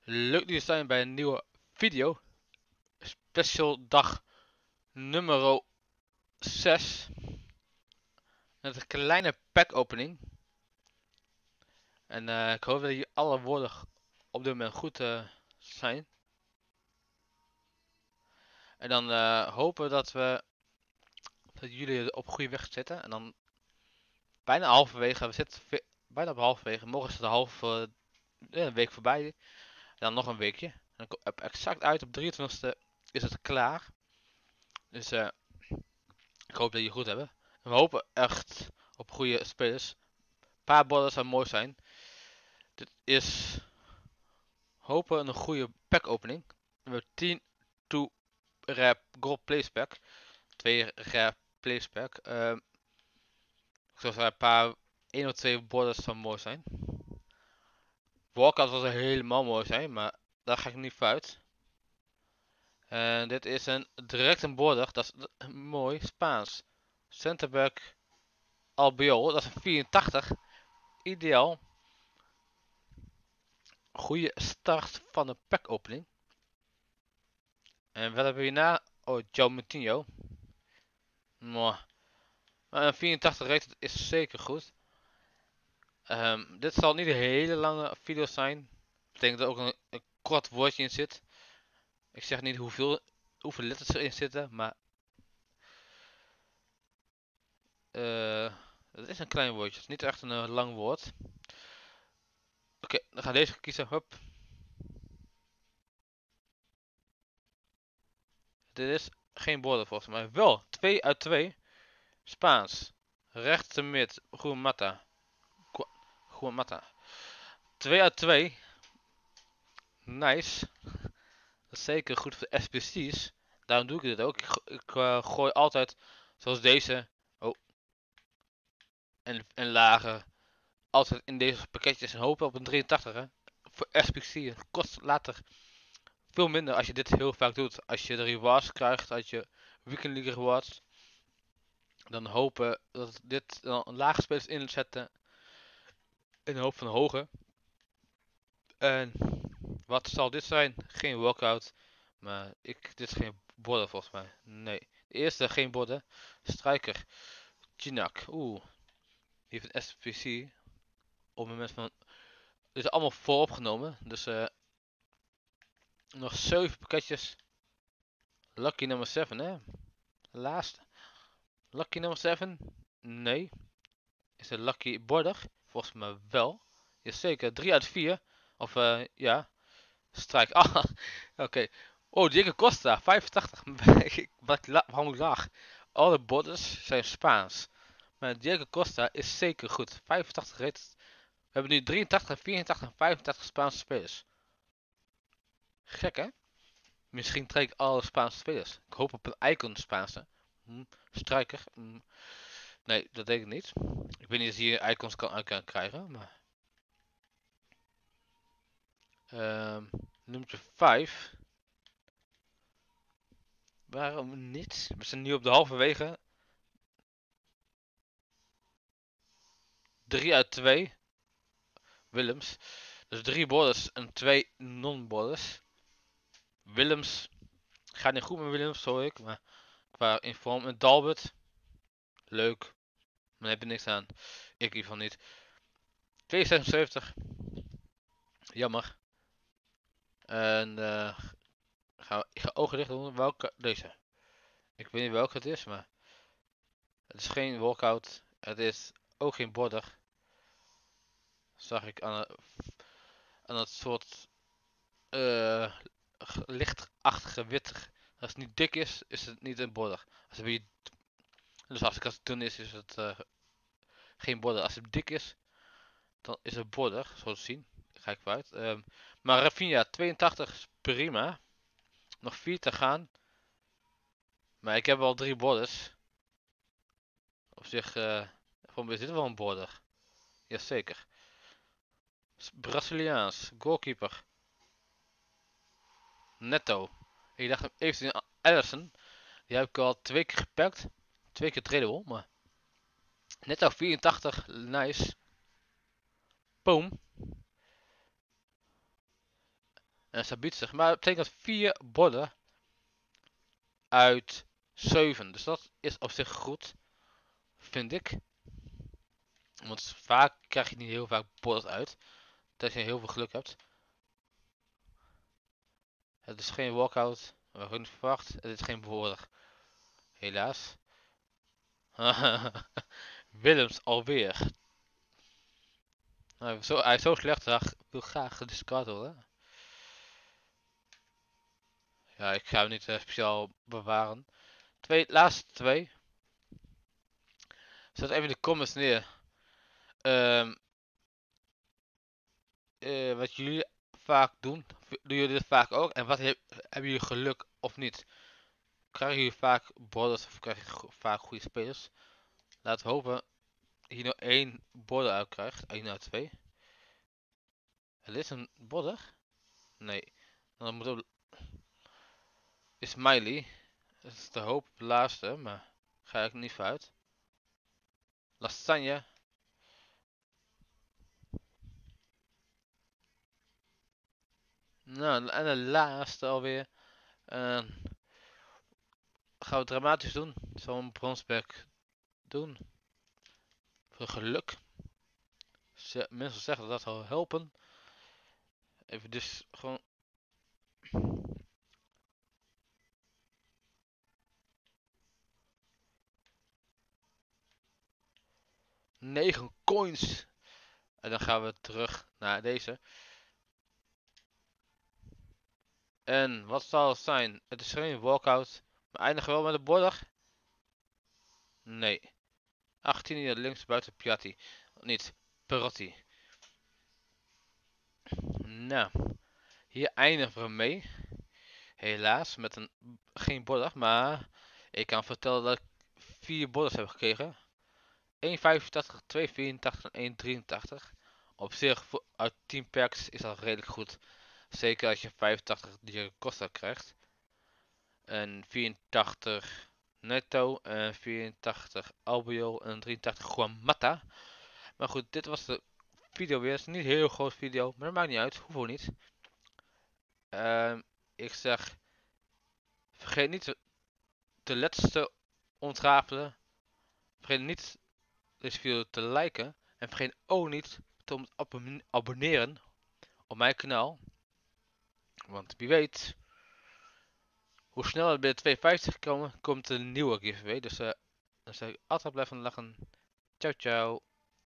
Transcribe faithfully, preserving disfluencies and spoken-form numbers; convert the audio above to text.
Leuk dat jullie zijn bij een nieuwe video. Special dag nummer zes. Met een kleine pack opening. En uh, ik hoop dat jullie alle woorden op dit moment goed uh, zijn. En dan uh, hopen we dat we dat jullie op goede weg zitten. En dan bijna halverwege, we zitten bijna op halverwege. Morgen is het de halve uh, een week voorbij. En dan nog een weekje. En dan komt exact uit op drieëntwintigste is het klaar. Dus uh, ik hoop dat jullie goed hebben. En we hopen echt op goede spelers. Een paar borden zou mooi zijn. Dit is hopen een goede pack opening. We hebben tien to rare gold place pack. twee rare place pack. Uh, zoals er een paar één of twee borden zou mooi zijn. Walkout zal helemaal mooi zijn, maar daar ga ik niet voor uit. En dit is een direct een border, dat is mooi, Spaans. Centerback Albiol, dat is een vierentachtig. Ideaal. Goede start van de pack opening. En wat hebben we hierna? Oh, Joe Moutinho. Mwah. Maar een vierentachtig rated is zeker goed. Um, dit zal niet een hele lange video zijn. Ik denk dat er ook een, een kort woordje in zit. Ik zeg niet hoeveel, hoeveel letters erin zitten, maar... Uh, het is een klein woordje, het is niet echt een uh, lang woord. Oké, okay, dan gaan we deze kiezen. Hup. Dit is geen borden volgens mij. Wel, twee uit twee. Spaans. Rechter mid. Guamata. Guamata. twee uit twee. Nice. Dat is zeker goed voor de S P C's. Daarom doe ik dit ook. Ik, ik uh, gooi altijd zoals deze. Oh. En, en lager. Altijd in deze pakketjes en hopen op een drieëntachtig. Hè? Voor S P C. Het kost later veel minder als je dit heel vaak doet. Als je de rewards krijgt. Als je weekend league rewards. Dan hopen dat dit dan een lage spelers inzetten. In de hoop van hoge. En wat zal dit zijn? Geen walkout. Maar ik, dit is geen borden volgens mij. Nee. De eerste geen borden. Striker. Chinak. Oeh. Die heeft een S P C. Op het moment van... Dit is allemaal vooropgenomen. Dus uh, nog zeven pakketjes. Lucky nummer zeven hè. Laatste. Lucky nummer zeven. Nee. Is het lucky border? Volgens mij wel. Jazeker. drie uit vier. Of uh, ja. Strijk. Ah, oké. Okay. Oh, Diego Costa, vijfentachtig. Wat la waarom ik laag? Alle borders zijn Spaans. Maar Diego Costa is zeker goed. vijfentachtig rated. We hebben nu drieëntachtig, vierentachtig en vijfentachtig Spaanse spelers. Gek hè? Misschien trek ik alle Spaanse spelers. Ik hoop op een icon Spaanse. Hm, strijker. Hm. Nee, dat denk ik niet. Ik weet niet of je hier icons kan, uit kan krijgen. Maar... Um, nummer vijf. Waarom niet? We zijn nu op de halverwege. drie uit twee. Willems. Dus drie borders en twee non-borders. Willems. Gaat niet goed met Willems, sorry ik. Maar qua inform en Dalbert. Leuk. Maar daar heb je niks aan. Ik in ieder geval niet. twee zesenzeventig. Jammer. En uh, ga, ik ga ogen dicht doen. Welke? Deze. Ik weet niet welke het is, maar... Het is geen walkout. Het is ook geen border. Zag ik aan, een, aan het soort... Uh, lichtachtige witte. Als het niet dik is, is het niet een border. Als het weer... Dus als het dun is, is het uh, geen border. Als het dik is, dan is het border, zo te zien. Daar ga ik vooruit. Um, maar Rafinha, tweeëntachtig is prima. Nog vier te gaan. Maar ik heb al drie borders. Op zich, uh, voor mij is dit wel een border. Jazeker. Braziliaans, goalkeeper. Netto. Ik dacht even Ellison. Die heb ik al twee keer gepakt. Twee keer tradable, maar... Netto vierentachtig, nice. Boom. En ze biedt zich. Maar dat betekent vier borden uit zeven. Dus dat is op zich goed. Vind ik. Want vaak krijg je niet heel vaak borden uit. Dat je heel veel geluk hebt. Het is geen walkout. We hebben niet verwacht. Het is geen border. Helaas. Willems alweer. Hij is zo, hij is zo slecht. Hij wil graag gediscard worden. Ja, ik ga hem niet uh, speciaal bewaren. Twee, laatste twee. Zet even in de comments neer. Um, uh, wat jullie vaak doen. Doen jullie dit vaak ook? En wat heb, hebben jullie geluk of niet? Krijgen jullie vaak borders of krijg je vaak goede spelers? Laten we hopen dat je nou één border uit krijgt. één uit twee. Het is een border? Nee. Dan moet het... Is Miley. Dat is de hoop op de laatste, maar ga ik niet vooruit. Lasagne. Nou, en de laatste alweer. Uh, gaan we dramatisch doen. Ik zal een bronsback doen. Voor geluk. Ze, mensen zeggen dat dat zal helpen. Even dus gewoon. negen coins. En dan gaan we terug naar deze. En wat zal het zijn? Het is geen walkout. Maar eindigen wel met een border? Nee. achttien hier links buiten Piatti. Niet. Perotti. Nou. Hier eindigen we mee. Helaas. Met een geen border. Maar ik kan vertellen dat ik vier borders heb gekregen. één vijfentachtig, twee vierentachtig en één drieëntachtig. Op zich uit tien packs is dat redelijk goed. Zeker als je vijfentachtig die Costa krijgt. En vierentachtig Netto en vierentachtig Albiol en drieëntachtig Juan Mata. Maar goed, dit was de video weer. Het is niet een heel groot video, maar dat maakt niet uit. Hoeveel niet. Uh, ik zeg, vergeet niet de laatste ontrafelen. Vergeet niet deze video te liken. En vergeet ook niet te abonneren op mijn kanaal. Want wie weet, hoe sneller we bij de tweehonderdvijftig komen, komt een nieuwe giveaway. Dus uh, dan zeg ik altijd blijven lachen. Ciao ciao.